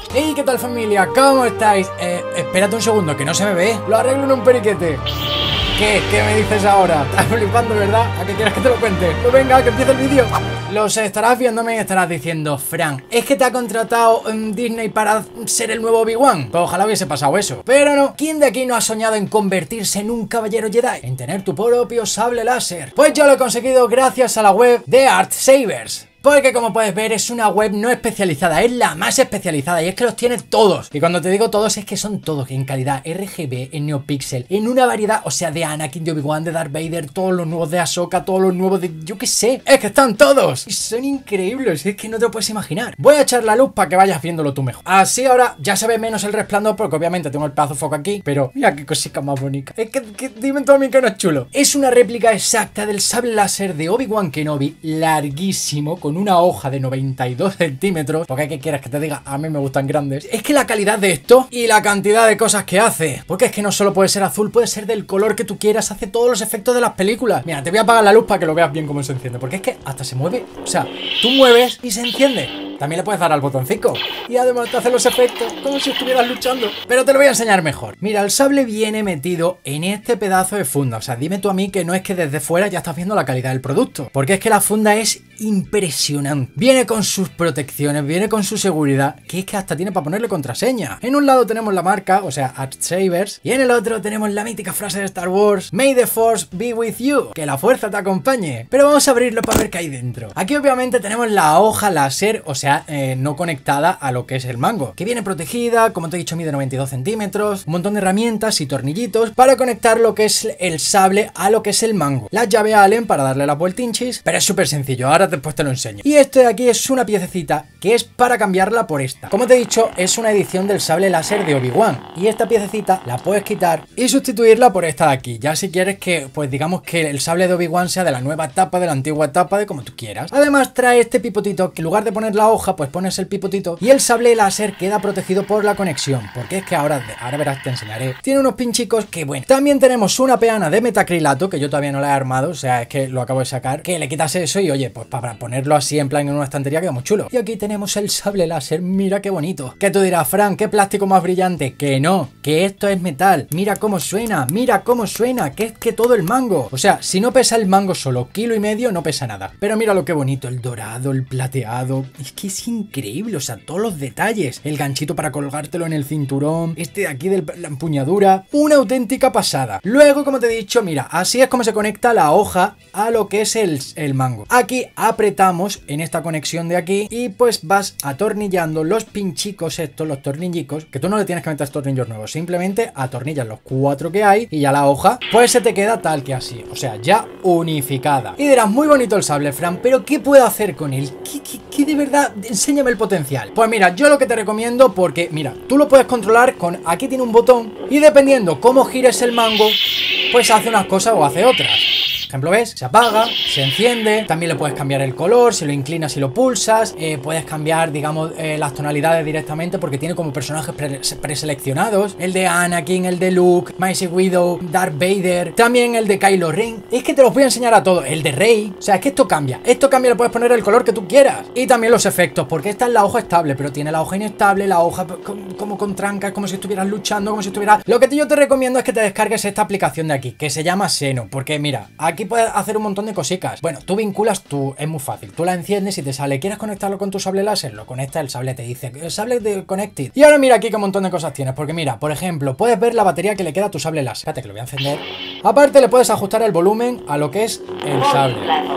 Hey, ¿qué tal familia? ¿Cómo estáis? Espérate un segundo, que no se me ve. Lo arreglo en un periquete. ¿Qué? ¿Qué me dices ahora? Estás flipando, ¿verdad? ¿A qué quieres que te lo cuente? Pues venga, que empiece el vídeo. Los estarás viéndome y estarás diciendo: Fran, ¿es que te ha contratado Disney para ser el nuevo Obi-Wan? Pues ojalá hubiese pasado eso. Pero no. ¿Quién de aquí no ha soñado en convertirse en un caballero Jedi? En tener tu propio sable láser. Pues yo lo he conseguido gracias a la web de Artsabers. Porque como puedes ver es una web no especializada, es la más especializada y es que los tiene todos. Y cuando te digo todos es que son todos en calidad RGB, en NeoPixel, en una variedad, o sea, de Anakin, de Obi-Wan, de Darth Vader, todos los nuevos de Ahsoka, todos los nuevos de... yo qué sé, es que están todos. Y son increíbles, es que no te lo puedes imaginar. Voy a echar la luz para que vayas viéndolo tú mejor. Así ahora ya se ve menos el resplandor porque obviamente tengo el pedazo de foco aquí, pero mira qué cosita más bonita. Es que dime tú a mí que no es chulo. Es una réplica exacta del sable láser de Obi-Wan Kenobi, larguísimo, con una hoja de 92 centímetros, porque ¿qué quieres que te diga? A mí me gustan grandes. Es que la calidad de esto y la cantidad de cosas que hace, porque es que no solo puede ser azul, puede ser del color que tú quieras, hace todos los efectos de las películas. Mira, te voy a apagar la luz para que lo veas bien cómo se enciende, porque es que hasta se mueve, o sea, tú mueves y se enciende. También le puedes dar al botoncito y además te hace los efectos como si estuvieras luchando. Pero te lo voy a enseñar mejor. Mira, el sable viene metido en este pedazo de funda. O sea, dime tú a mí que no es que desde fuera ya estás viendo la calidad del producto, porque es que la funda es impresionante. Viene con sus protecciones, viene con su seguridad, que es que hasta tiene para ponerle contraseña. En un lado tenemos la marca, o sea, Artsabers, y en el otro tenemos la mítica frase de Star Wars: May the Force be with you, que la fuerza te acompañe. Pero vamos a abrirlo para ver qué hay dentro. Aquí obviamente tenemos la hoja láser, o sea, no conectada a lo que es el mango, que viene protegida, como te he dicho, mide 92 centímetros, un montón de herramientas y tornillitos para conectar lo que es el sable a lo que es el mango. La llave Allen para darle las vueltinchis, pero es súper sencillo, ahora después te lo enseño. Y este de aquí es una piececita que es para cambiarla por esta. Como te he dicho, es una edición del sable láser de Obi-Wan, y esta piececita la puedes quitar y sustituirla por esta de aquí, ya si quieres que, pues digamos que el sable de Obi-Wan sea de la nueva etapa, de la antigua etapa, de como tú quieras. Además trae este pipotito que en lugar de poner la hoja, pues pones el pipotito y el sable láser queda protegido por la conexión, porque es que ahora verás, te enseñaré. Tiene unos pinchicos que bueno. También tenemos una peana de metacrilato que yo todavía no la he armado, o sea, es que lo acabo de sacar, que le quitas eso y oye, pues para ponerlo así en plan en una estantería queda muy chulo. Y aquí tenemos el sable láser, mira qué bonito. Que tú dirás: Fran, qué plástico más brillante. Que no, que esto es metal. Mira cómo suena, que es que todo el mango. O sea, si no pesa el mango solo 1,5 kilos, no pesa nada. Pero mira lo que bonito, el dorado, el plateado, es que es increíble, o sea, todos los detalles, el ganchito para colgártelo en el cinturón, este de aquí de la empuñadura, una auténtica pasada. Luego, como te he dicho, mira, así es como se conecta la hoja a lo que es el mango. Aquí apretamos en esta conexión de aquí y pues vas atornillando los pinchicos estos, los tornillicos, que tú no le tienes que meter tornillos nuevos, simplemente atornillas los 4 que hay y ya la hoja pues se te queda tal que así, o sea, ya unificada. Y dirás: muy bonito el sable, Fran, pero ¿qué puedo hacer con él? ¿Qué de verdad? Enséñame el potencial. Pues mira, yo lo que te recomiendo, porque mira, tú lo puedes controlar con, aquí tiene un botón y dependiendo cómo gires el mango, pues hace unas cosas o hace otras. Por ejemplo, ¿ves? Se apaga, se enciende, también le puedes cambiar el color, si lo inclinas y lo pulsas, puedes cambiar, digamos, las tonalidades directamente porque tiene como personajes preseleccionados, el de Anakin, el de Luke, Maisie Widow, Darth Vader, también el de Kylo Ren. Es que te los voy a enseñar a todos, el de Rey, o sea, es que esto cambia, le puedes poner el color que tú quieras. Y también los efectos, porque esta es la hoja estable, pero tiene la hoja inestable, la hoja como con trancas, como si estuvieras luchando, como si estuvieras... Lo que yo te recomiendo es que te descargues esta aplicación de aquí, que se llama Seno, porque mira, aquí puedes hacer un montón de cositas. Bueno, tú vinculas, es muy fácil, tú la enciendes y te sale: ¿quieres conectarlo con tu sable láser? Lo conectas, el sable te dice: el sable de Connected. Y ahora mira aquí qué montón de cosas tienes, porque mira, por ejemplo, puedes ver la batería que le queda a tu sable láser. Espérate que lo voy a encender. Aparte le puedes ajustar el volumen a lo que es el sable.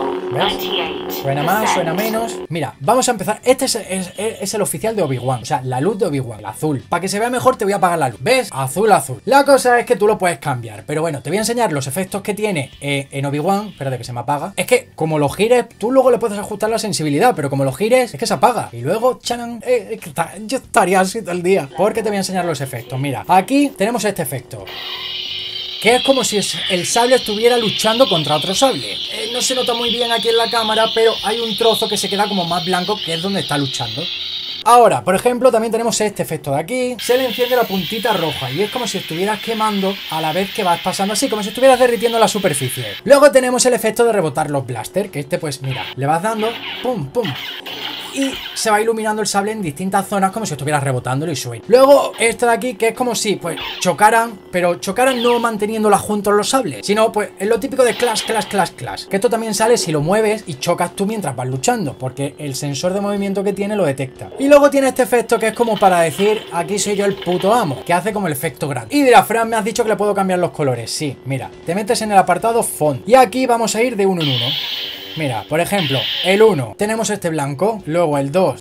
¿Ves? Suena más, suena menos. Mira, vamos a empezar. Este es el oficial de Obi-Wan, o sea, la luz de Obi-Wan, el azul. Para que se vea mejor te voy a apagar la luz. ¿Ves? Azul, azul. La cosa es que tú lo puedes cambiar, pero bueno, te voy a enseñar los efectos que tiene en Obi-Wan. Espérate que se me apaga. Es que como lo gires, tú luego le puedes ajustar la sensibilidad, pero como lo gires, es que se apaga. Y luego, ¡chanan! Yo estaría así todo el día, porque te voy a enseñar los efectos. Mira, aquí tenemos este efecto, que es como si el sable estuviera luchando contra otro sable. No se nota muy bien aquí en la cámara, pero hay un trozo que se queda como más blanco, que es donde está luchando. Ahora, por ejemplo, también tenemos este efecto de aquí. Se le enciende la puntita roja y es como si estuvieras quemando a la vez que vas pasando, así como si estuvieras derritiendo la superficie. Luego tenemos el efecto de rebotar los blasters, que este pues mira, le vas dando, pum, pum, y se va iluminando el sable en distintas zonas como si estuvieras rebotándolo y subiendo. Luego este de aquí, que es como si pues chocaran, pero chocaran no manteniéndola juntos los sables, sino pues es lo típico de clash, clash, clash, clash. Que esto también sale si lo mueves y chocas tú mientras vas luchando, porque el sensor de movimiento que tiene lo detecta. Y luego tiene este efecto que es como para decir, aquí soy yo el puto amo, que hace como el efecto grande. Y dirá, Fran, me has dicho que le puedo cambiar los colores. Sí, mira, te metes en el apartado font y aquí vamos a ir de uno en uno. Mira, por ejemplo, el 1, tenemos este blanco, luego el 2.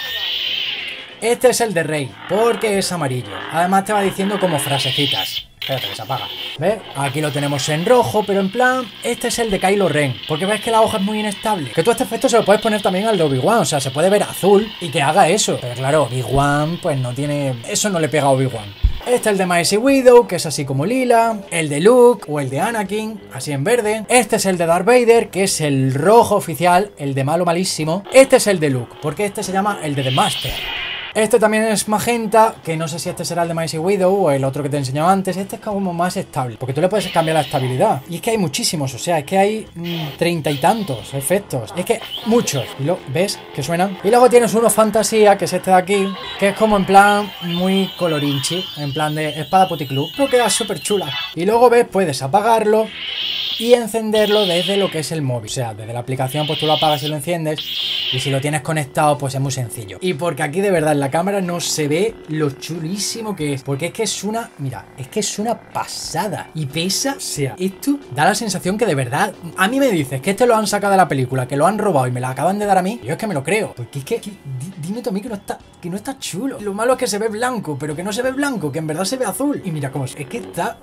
Este es el de rey, porque es amarillo. Además te va diciendo como frasecitas. Espérate que se apaga. ¿Ves? Aquí lo tenemos en rojo, pero en plan, este es el de Kylo Ren. Porque ves que la hoja es muy inestable. Que tú este efecto se lo puedes poner también al de Obi-Wan. O sea, se puede ver azul y que haga eso. Pero claro, Obi-Wan pues no tiene... Eso no le pega a Obi-Wan. Este es el de Maisie Widow, que es así como lila. El de Luke o el de Anakin, así en verde. Este es el de Darth Vader, que es el rojo oficial, el de malo malísimo. Este es el de Luke, porque este se llama el de The Master. Este también es magenta, que no sé si este será el de Maisie Widow o el otro que te he enseñado antes. Este es como más estable, porque tú le puedes cambiar la estabilidad. Y es que hay muchísimos, o sea, es que hay 30 y tantos efectos. Es que muchos. Y lo ves que suenan. Y luego tienes uno fantasía, que es este de aquí, que es como en plan muy colorinchi, en plan de espada puticlub. Pero queda súper chula. Y luego ves, puedes apagarlo y encenderlo desde lo que es el móvil. O sea, desde la aplicación pues tú lo apagas y lo enciendes. Y si lo tienes conectado pues es muy sencillo. Y porque aquí de verdad en la cámara no se ve lo chulísimo que es. Porque es que es una... Mira, es que es una pasada. Y pesa... O sea, esto da la sensación que de verdad... A mí me dices que este lo han sacado de la película, que lo han robado y me lo acaban de dar a mí. Yo es que me lo creo. Porque es que dime tú a mí que no está chulo. Lo malo es que se ve blanco, pero que no se ve blanco, que en verdad se ve azul. Y mira cómo es. Es que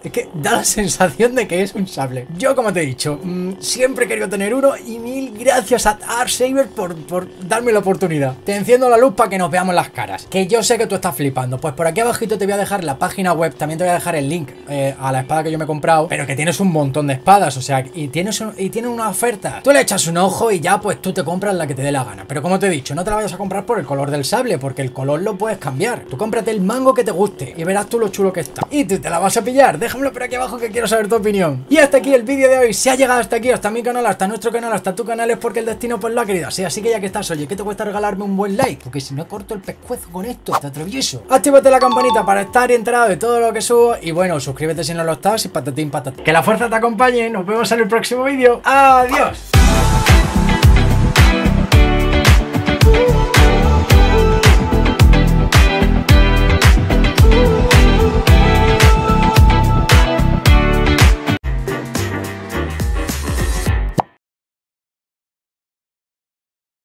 da la sensación de que es un sable. Yo, como te he dicho, siempre he querido tener uno y mil gracias a Darksaber por darme la oportunidad. Te enciendo la luz para que nos veamos las caras, que yo sé que tú estás flipando. Pues por aquí abajito te voy a dejar la página web, también te voy a dejar el link a la espada que yo me he comprado, pero que tienes un montón de espadas, o sea, y tienes una oferta. Tú le echas un ojo y ya pues tú te compras la que te dé la gana. Pero como te he dicho, no te la vayas a comprar por el color del sable, porque el color lo puedes cambiar. Tú cómprate el mango que te guste y verás tú lo chulo que está. Y tú te la vas a pillar. Déjamelo por aquí abajo que quiero saber tu opinión. Y hasta aquí el vídeo de hoy. Si ha llegado hasta aquí, hasta mi canal, hasta nuestro canal, hasta tu canal, es porque el destino pues lo ha querido así. Así que ya que estás, oye, ¿qué te cuesta regalarme un buen like? Porque si no corto el pescuezo con esto, te atravieso. Actívate la campanita para estar enterado de todo lo que subo. Y bueno, suscríbete si no lo estás y patatín patatín. Que la fuerza te acompañe. Nos vemos en el próximo vídeo. ¡Adiós!